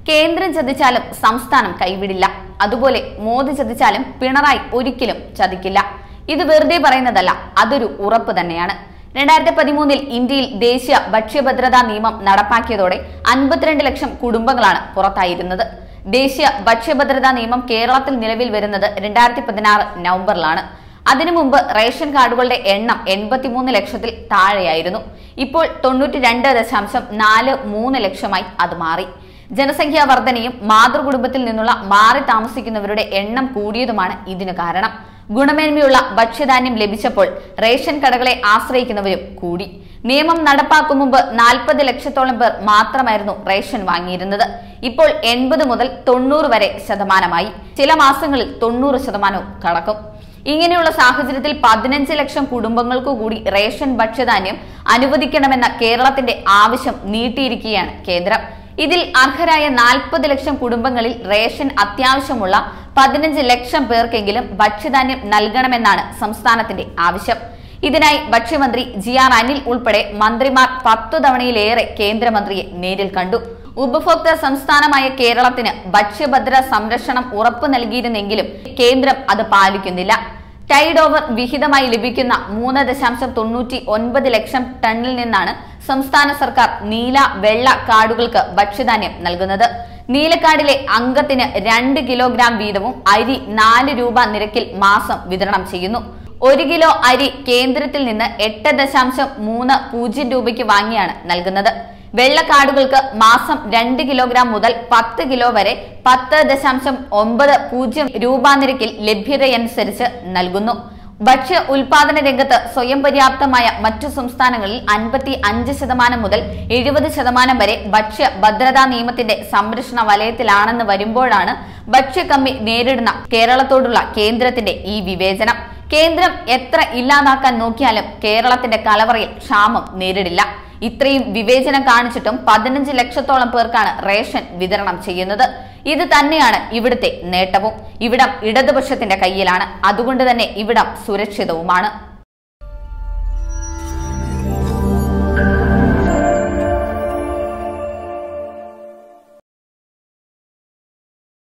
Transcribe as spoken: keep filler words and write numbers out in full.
കേന്ദ്രം ചതിച്ചാലും സംസ്ഥാനം കൈവിടില്ല. അതുപോലെ മോദി ചതിച്ചാലും പിണറായി ഒരിക്കലും ചതിക്കില്ല. ഇത് വെറുതെ പറയുന്നതല്ല, അതൊരു ഉറപ്പ് തന്നെയാണ്. രണ്ടായിരത്തി പതിമൂന്നിൽ ഇന്ത്യയിൽ ദേശീയ ഭക്ഷ്യഭദ്രതാ നിയമം നടപ്പാക്കിയതോടെ അൻപത്തിരണ്ട് ലക്ഷം കുടുംബങ്ങളാണ് പുറത്തായിരുന്നത്. ദേശീയ ഭക്ഷ്യഭദ്രതാ നിയമം കേരളത്തിൽ നിലവിൽ വരുന്നത് രണ്ടായിരത്തി പതിനാറ് നവംബറിലാണ്. അതിനു മുമ്പ് റേഷൻ കാർഡുകളുടെ എണ്ണം എൺപത്തിമൂന്ന് ലക്ഷത്തിൽ താഴെയായിരുന്നു. ഇപ്പോൾ തൊണ്ണൂറ്റി രണ്ട് ദശാംശം നാല് മൂന്ന് ലക്ഷമായി അത് മാറി. ജനസംഖ്യാ വർധനയും മാതൃകുടുംബത്തിൽ നിന്നുള്ള മാറി താമസിക്കുന്നവരുടെ എണ്ണം കൂടിയതുമാണ് ഇതിനു കാരണം. ഗുണമേന്മയുള്ള ഭക്ഷ്യധാന്യം ലഭിച്ചപ്പോൾ റേഷൻ കടകളെ ആശ്രയിക്കുന്നവരും കൂടി. നിയമം നടപ്പാക്കും മുമ്പ് നാൽപ്പത് ലക്ഷത്തോളം പേർ മാത്രമായിരുന്നു റേഷൻ വാങ്ങിയിരുന്നത്. ഇപ്പോൾ എൺപത് മുതൽ തൊണ്ണൂറ് വരെ ശതമാനമായി. ചില മാസങ്ങളിൽ തൊണ്ണൂറ് ശതമാനവും കടക്കും. ഇങ്ങനെയുള്ള സാഹചര്യത്തിൽ പതിനഞ്ച് ലക്ഷം കുടുംബങ്ങൾക്കു കൂടി റേഷൻ ഭക്ഷ്യധാന്യം അനുവദിക്കണമെന്ന കേരളത്തിന്റെ ആവശ്യം നീട്ടിയിരിക്കുകയാണ് കേന്ദ്രം. ഇതിൽ അർഹരായ നാൽപ്പത് ലക്ഷം കുടുംബങ്ങളിൽ റേഷൻ അത്യാവശ്യമുള്ള പതിനഞ്ച് ലക്ഷം പേർക്കെങ്കിലും ഭക്ഷ്യധാന്യം നൽകണമെന്നാണ് സംസ്ഥാനത്തിന്റെ ആവശ്യം. ഇതിനായി ഭക്ഷ്യമന്ത്രി ജി ആർ അനിൽ ഉൾപ്പെടെ മന്ത്രിമാർ പത്തു തവണയിലേറെ കേന്ദ്രമന്ത്രിയെ നേരിൽ കണ്ടു. ഉപഭോക്തൃ സംസ്ഥാനമായ കേരളത്തിന് ഭക്ഷ്യഭദ്ര സംരക്ഷണം ഉറപ്പു നൽകിയിരുന്നെങ്കിലും കേന്ദ്രം അത് പാലിക്കുന്നില്ല. ടൈഡ് ഓവർ വിഹിതമായി ലഭിക്കുന്ന മൂന്ന് ദശാംശം തൊണ്ണൂറ്റി ഒൻപത് ലക്ഷം ടണ്ണിൽ നിന്നാണ് സംസ്ഥാന സർക്കാർ നീല വെള്ള കാർഡുകൾക്ക് ഭക്ഷ്യധാന്യം നൽകുന്നത്. നീലക്കാർഡിലെ അംഗത്തിന് രണ്ട് കിലോഗ്രാം വീതവും അരി നാല് രൂപ നിരക്കിൽ മാസം വിതരണം ചെയ്യുന്നു. ഒരു കിലോ അരി കേന്ദ്രത്തിൽ നിന്ന് എട്ട് ദശാംശം മൂന്ന് പൂജ്യം രൂപയ്ക്ക് വാങ്ങിയാണ് നൽകുന്നത്. വെള്ള കാർഡുകൾക്ക് മാസം രണ്ട് കിലോഗ്രാം മുതൽ പത്ത് കിലോ വരെ പത്ത് ദശാംശം ഒമ്പത് പൂജ്യം രൂപ നിരക്കിൽ ലഭ്യതയനുസരിച്ച് നൽകുന്നു. ഭക്ഷ്യ ഉൽപാദന രംഗത്ത് സ്വയം പര്യാപ്തമായ മറ്റു സംസ്ഥാനങ്ങളിൽ അൻപത്തി അഞ്ച് ശതമാനം മുതൽ എഴുപത് ശതമാനം വരെ ഭക്ഷ്യ ഭദ്രതാ നിയമത്തിന്റെ സംരക്ഷണ വലയത്തിലാണെന്ന് വരുമ്പോഴാണ് ഭക്ഷ്യക്കമ്മി നേരിടുന്ന കേരളത്തോടുള്ള കേന്ദ്രത്തിന്റെ ഈ വിവേചനം. കേന്ദ്രം എത്ര ഇല്ലാതാക്കാൻ നോക്കിയാലും കേരളത്തിന്റെ കലവറയിൽ ക്ഷാമം നേരിടില്ല. ഇത്രയും വിവേചനം കാണിച്ചിട്ടും പതിനഞ്ച് ലക്ഷത്തോളം പേർക്കാണ് റേഷൻ വിതരണം ചെയ്യുന്നത്. ഇത് തന്നെയാണ് ഇവിടുത്തെ നേട്ടവും. ഇവിടം ഇടതുപക്ഷത്തിന്റെ കയ്യിലാണ്. അതുകൊണ്ട് തന്നെ ഇവിടം സുരക്ഷിതവുമാണ്.